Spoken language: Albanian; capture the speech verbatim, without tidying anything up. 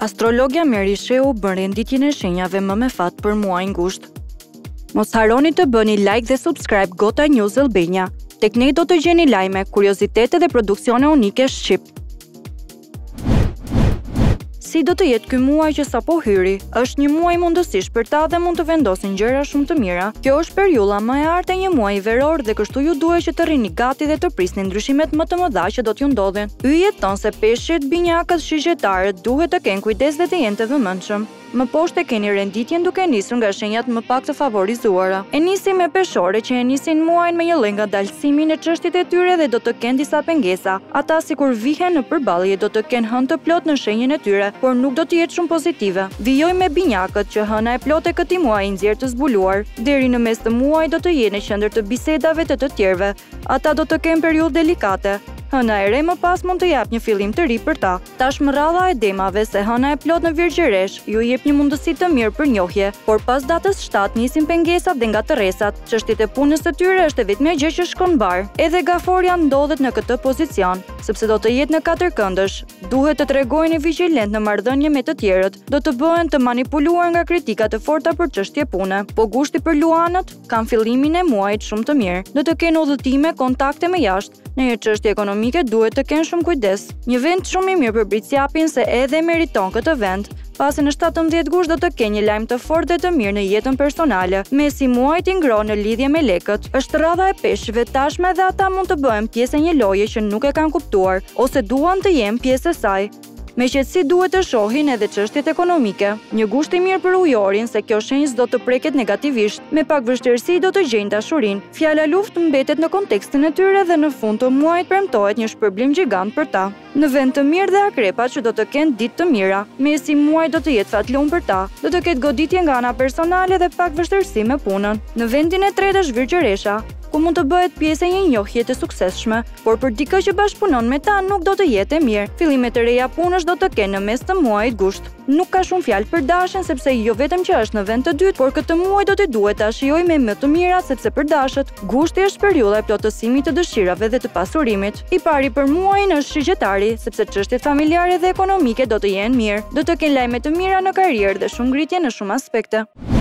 Astrologja Merisheu bën renditjen e shenjave më me fat për muajin gusht. Mos harroni të bëni like dhe subscribe Gota News Albania. Tek ne do të gjeni lajme, kuriozitete dhe produksione unike shqip. Si do të jetë ky muaj që sapo hyri? Është një muaj mundësish për ta dhe mund të vendosin gjëra shumë të mira. Kjo është periudha më e artë e një muaji veror dhe kështu ju duhet që të rrini gati dhe të prisni ndryshimet më të mëdha që do t'ju ndodhin. Yjet tonë se peshqit, binjakët, shigjetarët duhet të kenë kujdes dhe të jenë të vëmendshëm. Më poshtë e keni renditjen duke nisur nga shenjat më pak të favorizuara. E nisim me peshore që e nisin muajin me një lloj ngadalësimi në çështjet e tyre dhe do të kenë disa pengesa. Ata sikur vihen në përballje do të kenë hënë të plot në shenjën e tyre, por nuk do të jetë shumë pozitive. Vijoj me binjakët që hëna e plotë e këtij muaji nxjerr të zbuluar. Deri në mes të muajit do të jenë në qendër të bisedave të të tjerëve. Ata do të kenë periudhë delikate. Hëna e re më pas mund të jap një fillim të ri për ta. Tashmë rradha e demave se hëna e plot në virgjëresh ju jep një mundësi të mirë për njohje, por pas datës shtatë nisin pengesat dhe ngatërresat. Çështjet e punës së tyre është vetëm gjë që shkon bar. Edhe gaforja ndodhet në këtë pozicion, sepse do të jetë në katër këndësh. Duhet të tregojeni vigjilent në marrëdhënie me të tjerët. Do të bëhen të manipuluar nga kritika të forta për çështje pune. Po gushti për luanët kanë fillimin e muajit shumë të mirë. Do të kenë udhëtime, kontakte me jashtë. Në një çështje ekonomike duhet të kenë shumë kujdes. Një vend shumë i mirë për britsjapin se edhe meriton këtë vend. Pasi në shtatëmbëdhjetë gusht do të kenë një lajm të fortë dhe të mirë në jetën personale. Mesi muajit i ngron në lidhje me lekët. Është rradha e peshqve, tashmë edhe ata mund të bëhen pjesë e një loje që nuk e kanë kuptuar ose duan të jenë pjesë e saj. Me qetësi duhet të shohin edhe çështjet ekonomike. Një gusht i mirë për ujorin se kjo shenjë s'do të preket negativisht. Me pak vështirësi do të gjejnë dashurinë. Fjala luftë mbetet në kontekstin e tyre dhe në fund të muajit premtohet një shpërblim gjigant për ta. Në vend të mirë dhe akrepat që do të kenë ditë të mira. Mesi muajit do të jetë fatlum për ta. Do të ketë goditje nga ana personale dhe pak vështirësi me punën. Në vendin e tretë është virgjëresha, ku mund të bëhet pjesë e një njohje të suksesshme, por për dikë që bashkëpunon me ta nuk do të jetë e mirë. Fillimet e reja punësh do të kenë në mes të muajit gusht. Nuk ka shumë fjalë për dashën sepse jo vetëm që është në vend të dytë, por këtë muaj do të duhet ta shijoj me më të mira sepse për dashët, gushti është periudha e plotësimit të dëshirave dhe të pasurimit. I pari për muajin është shigjetari, sepse çështjet familjare dhe ekonomike do të jenë mirë. Do të kenë lajme të mira në karrierë dhe shumë ngritje në shumë aspekte.